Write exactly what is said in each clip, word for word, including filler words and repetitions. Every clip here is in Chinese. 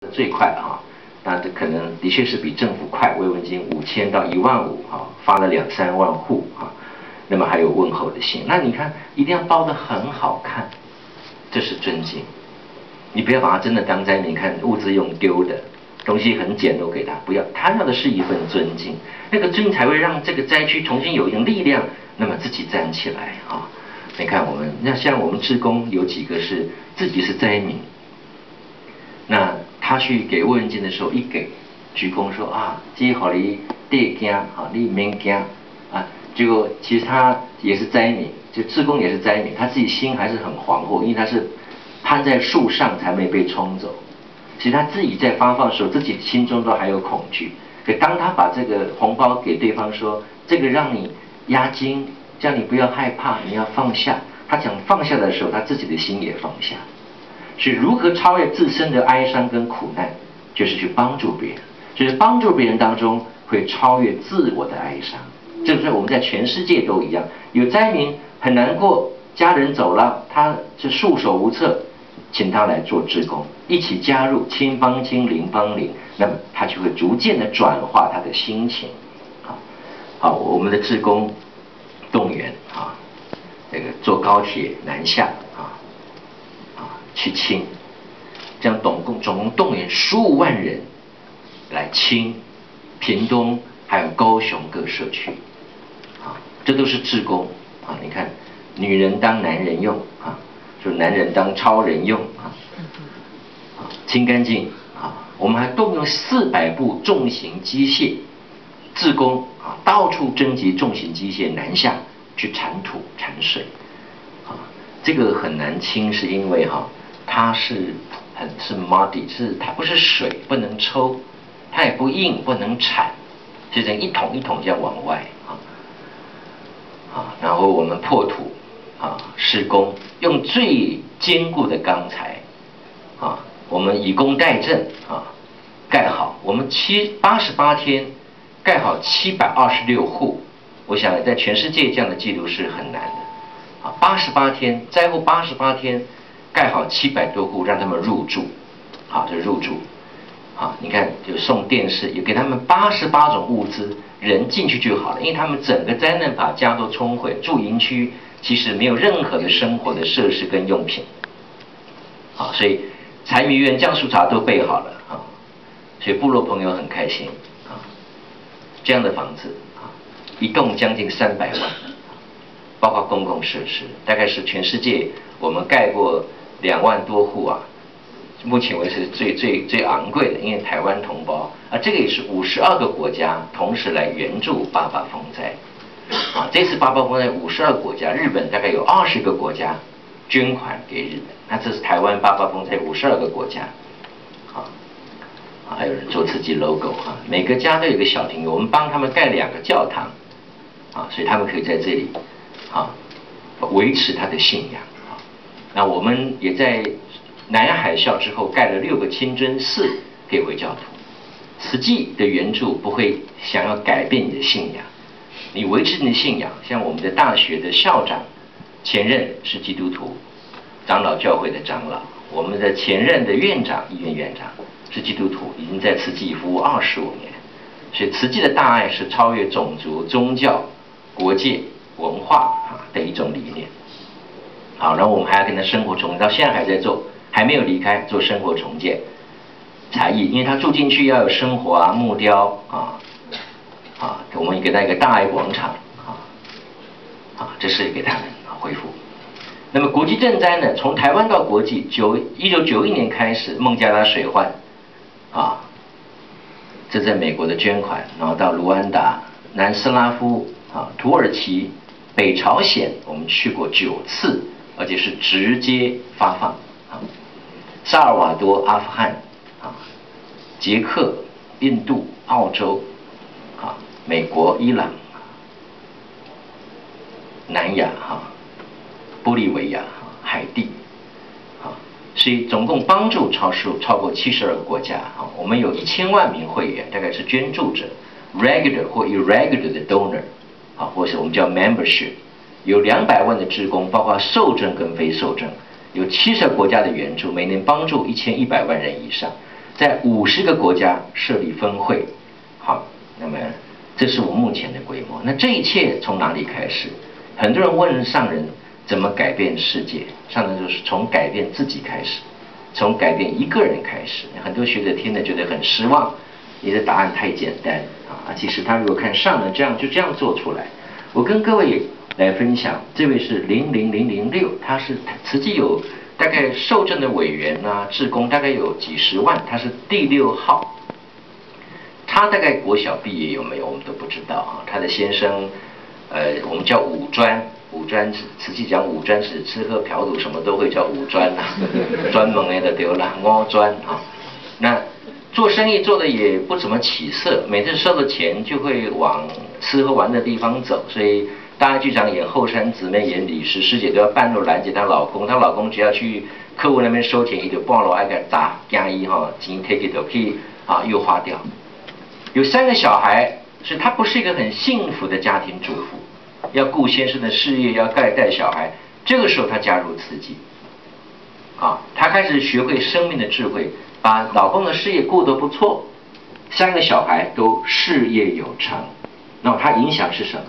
最快哈，那这可能的确是比政府快，慰问金五千到一万五啊，发了两三万户啊，那么还有问候的信，那你看一定要包得很好看，这是尊敬，你不要把它真的当灾民看，物资用丢的，东西很简陋给他，不要，他要的是一份尊敬，那个尊敬才会让这个灾区重新有一种力量，那么自己站起来啊。你看我们，那像我们志工有几个是自己是灾民，那他去给慰问金的时候，一给鞠躬说啊，这好你别惊啊，你免惊啊。结果其实他也是灾民，就志工也是灾民，他自己心还是很惶惑，因为他是攀在树上才没被冲走。其实他自己在发放的时候，自己心中都还有恐惧。可当他把这个红包给对方说，这个让你压惊。叫你不要害怕，你要放下。他讲放下的时候，他自己的心也放下。所以如何超越自身的哀伤跟苦难，就是去帮助别人。就是帮助别人当中会超越自我的哀伤。这就是我们在全世界都一样，有灾民很难过，家人走了，他是束手无策，请他来做志工，一起加入亲帮亲邻帮邻，那么他就会逐渐的转化他的心情。好，好，我们的志工。动员啊，这个坐高铁南下啊啊去清，这样总共总共动员十五万人来清屏东还有高雄各社区啊，这都是志工啊。你看，女人当男人用啊，说男人当超人用啊啊，清干净啊。我们还动用四百部重型机械。志工啊，到处征集重型机械南下去铲土铲水，啊，这个很难清，是因为哈、啊，它是很是 muddy， 是它不是水，不能抽，它也不硬，不能铲，就这样一桶一桶这样往外啊，啊，然后我们破土啊施工，用最坚固的钢材啊，我们以工代赈啊，盖好，我们七八十八天。盖好七百二十六户，我想在全世界这样的记录是很难的。啊，八十八天，灾后八十八天，盖好七百多户，让他们入住。好，这入住。好，你看，就送电视，有给他们八十八种物资，人进去就好了，因为他们整个灾难把家都冲毁，住营区其实没有任何的生活的设施跟用品。好，所以柴米油盐酱醋茶都备好了啊，所以部落朋友很开心。这样的房子啊，一栋将近三百万，包括公共设施，大概是全世界我们盖过两万多户啊，目前为止最最最昂贵的，因为台湾同胞啊，这个也是五十二个国家同时来援助八八风灾，啊，这次八八风灾五十二个国家，日本大概有二十个国家捐款给日本，那这是台湾八八风灾五十二个国家，啊。还有人做自己 logo 啊，每个家都有个小庭院，我们帮他们盖两个教堂，啊，所以他们可以在这里，啊，维持他的信仰啊。那我们也在南洋海啸之后盖了六个清真寺给回教徒，实际的援助不会想要改变你的信仰，你维持你的信仰。像我们的大学的校长前任是基督徒，长老教会的长老，我们的前任的院长医院院长。是基督徒，已经在慈济服务二十五年，所以慈济的大爱是超越种族、宗教、国界、文化啊的一种理念。好，然后我们还要跟他生活重建，到现在还在做，还没有离开做生活重建才艺，因为他住进去要有生活啊、木雕啊啊，我们给他一个大爱广场啊啊，这是给他们啊恢复。那么国际赈灾呢，从台湾到国际，九一九九一年开始，孟加拉水患。啊，这在美国的捐款，然后到卢安达、南斯拉夫、啊土耳其、北朝鲜，我们去过九次，而且是直接发放。啊，萨尔瓦多、阿富汗、啊捷克、印度、澳洲、啊美国、伊朗、南亚、哈、啊、玻利维亚、海地。所以总共帮助超数超过七十二个国家啊，我们有一千万名会员，大概是捐助者 ，regular 或 irregular 的 donor 啊，或是我们叫 membership， 有两百万的志工，包括受赠跟非受赠，有七十个国家的援助，每年帮助一千一百万人以上。 在五十个国家设立分会。好，那么这是我目前的规模。那这一切从哪里开始？很多人问上人怎么改变世界，上人就是从改变自己开始，从改变一个人开始。很多学者听了觉得很失望，你的答案太简单啊！其实他如果看上人这样就这样做出来，我跟各位来分享，这位是零零零零六，他是实际有大概受证的委员啊、志工大概有几十万，他是第六号。他大概国小毕业有没有我们都不知道啊。他的先生，呃，我们叫五专，五专实际讲五专是吃喝嫖赌什么都会叫五专呐、啊，专门的丢了五专啊。那做生意做的也不怎么起色，每次收了钱就会往吃喝玩的地方走，所以大爱剧场演后山姊妹演李师师姐都要半路拦截她老公，她老公只要去客户那边收钱，一就半路爱个砸加一哈，钱 take it 都可以啊又花掉。有三个小孩，所以她不是一个很幸福的家庭主妇，要顾先生的事业，要带带小孩。这个时候她加入慈济，啊，她开始学会生命的智慧，把老公的事业过得不错，三个小孩都事业有成。那么她影响是什么？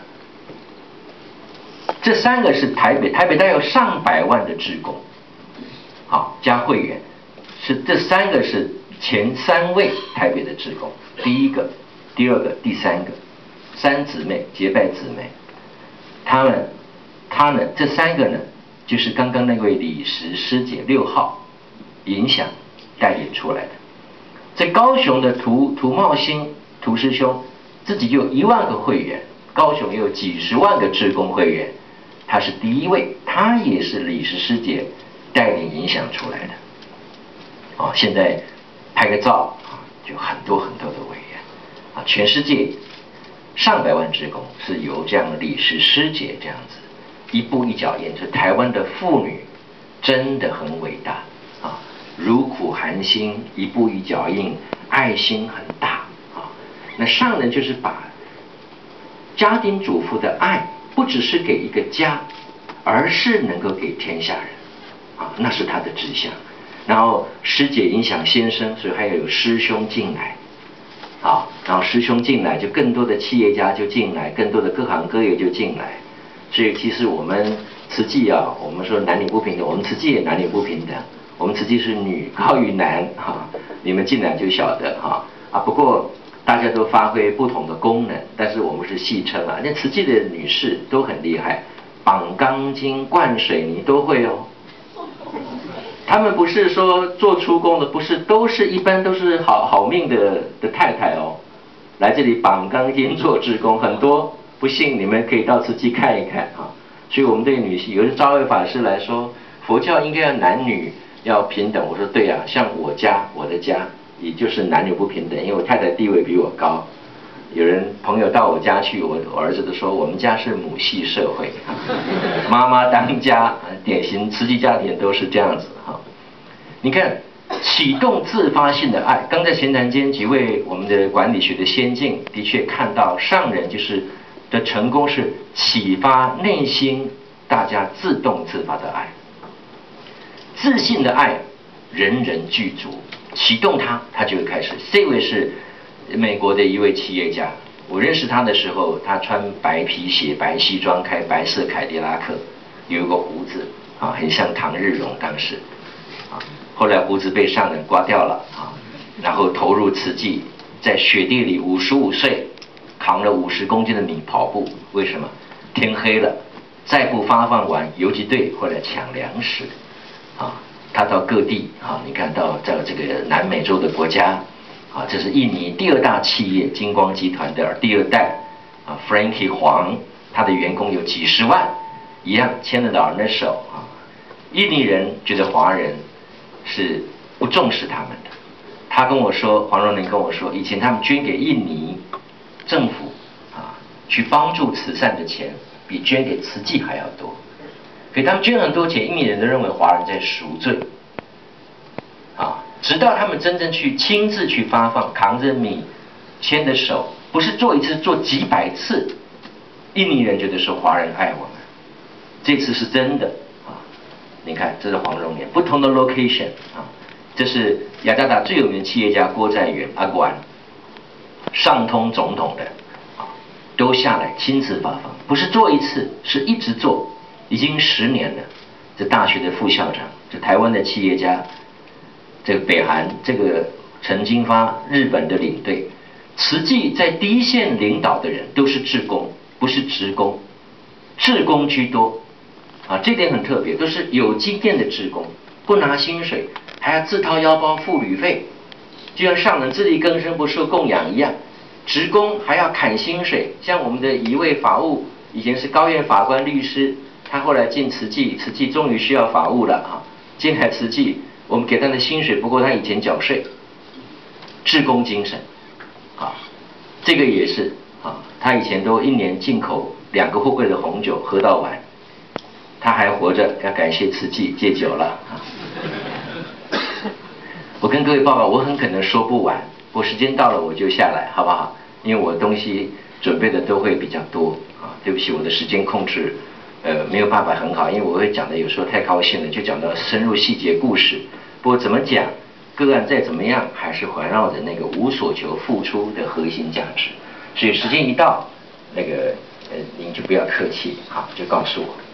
这三个是台北，台北大概有上百万的志工，好加会员，是这三个是前三位台北的志工，第一个、第二个、第三个，三姊妹结拜姊妹，他们，他呢这三个呢，就是刚刚那位李石师姐六号影响带领出来的。在高雄的涂涂茂兴涂师兄自己就有一万个会员，高雄也有几十万个志工会员。他是第一位，他也是李石师姐带领影响出来的。哦，现在拍个照啊，就很多很多的委员啊，全世界上百万志工是由这样李石师姐这样子一步一脚印。这台湾的妇女真的很伟大啊，乳苦含辛，一步一脚印，爱心很大啊。那上人就是把家庭主妇的爱。不只是给一个家，而是能够给天下人，啊，那是他的志向。然后师姐影响先生，所以还要有师兄进来，好，然后师兄进来，就更多的企业家就进来，更多的各行各业就进来。所以其实我们慈济啊，我们说男女不平等，我们慈济也男女不平等，我们慈济是女高于男哈，你们进来就晓得哈啊。不过。大家都发挥不同的功能，但是我们是戏称啊。那慈济的女士都很厉害，绑钢筋、灌水泥都会哦。她们不是说做出工的，不是，都是一般都是好好命的的太太哦。来这里绑钢筋做志工，很多，不信你们可以到慈济看一看啊。所以我们对女性，有的昭惠法师来说，佛教应该要男女要平等。我说对啊，像我家，我的家。也就是男女不平等，因为我太太地位比我高。有人朋友到我家去，我我儿子都说我们家是母系社会，妈妈当家，典型慈济家庭都是这样子哈。你看，启动自发性的爱。刚在闲谈间，几位我们的管理学的先进的确看到上人就是的成功是启发内心大家自动自发的爱，自信的爱，人人具足。启动它，它就会开始。这位是美国的一位企业家，我认识他的时候，他穿白皮鞋、白西装，开白色凯迪拉克，有一个胡子啊，很像唐日荣当时啊。后来胡子被上人刮掉了啊，然后投入慈济，在雪地里五十五岁扛了五十公斤的米跑步。为什么？天黑了，再不发放完，游击队会来抢粮食啊。他到各地啊，你看到在这个南美洲的国家啊，这是印尼第二大企业金光集团的第二代啊 ，Frankie 黄，他的员工有几十万，一样牵着老人的手啊。印尼人觉得华人是不重视他们的，他跟我说，黄荣林跟我说，以前他们捐给印尼政府啊，去帮助慈善的钱，比捐给慈济还要多。给他们捐很多钱，印尼人都认为华人在赎罪，啊，直到他们真正去亲自去发放，扛着米，牵着手，不是做一次，做几百次，印尼人觉得说华人爱我们，这次是真的啊！你看，这是黄荣年，不同的 location 啊， 这是雅加达最有名的企业家郭在元阿管，上通总统的，啊，都下来亲自发放，不是做一次，是一直做，已经十年了。这大学的副校长，这台湾的企业家，这个北韩这个陈金发，日本的领队，慈济在第一线领导的人都是志工，不是职工，志工居多，啊，这点很特别，都是有经验的志工，不拿薪水，还要自掏腰包付旅费，就像上人自力更生不受供养一样，职工还要砍薪水，像我们的一位法务，以前是高院法官律师。他后来进慈济，慈济终于需要法务了啊！进来慈济，我们给他的薪水不够他以前缴税，志工精神，啊，这个也是啊，他以前都一年进口两个货柜的红酒喝到完，他还活着，要感谢慈济戒酒了啊！我跟各位报告，我很可能说不完，我时间到了我就下来，好不好？因为我东西准备的都会比较多啊，对不起，我的时间控制。呃，没有办法很好，因为我会讲的有时候太高兴了，就讲到深入细节故事。不过怎么讲，个案再怎么样，还是环绕着那个无所求付出的核心价值。所以时间一到，那个呃，您就不要客气，好，就告诉我。